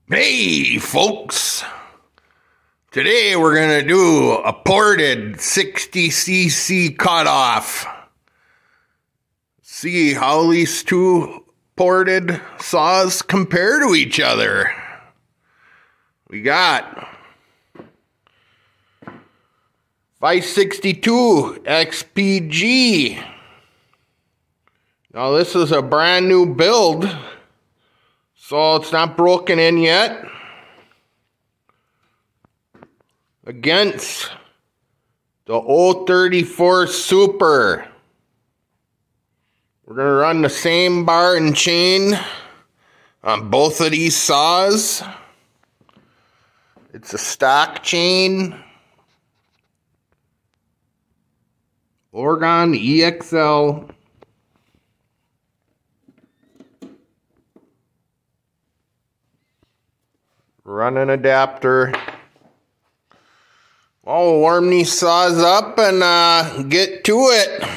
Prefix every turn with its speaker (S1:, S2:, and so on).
S1: Hey folks, today we're going to do a ported 60cc cutoff. See how these two ported saws compare to each other. We got 562 XPG. Now this is a brand new build, so it's not broken in yet. Against the 034 Super. We're going to run the same bar and chain on both of these saws. It's a stock chain. Oregon EXL. Run an adapter. I'll warm these saws up and get to it.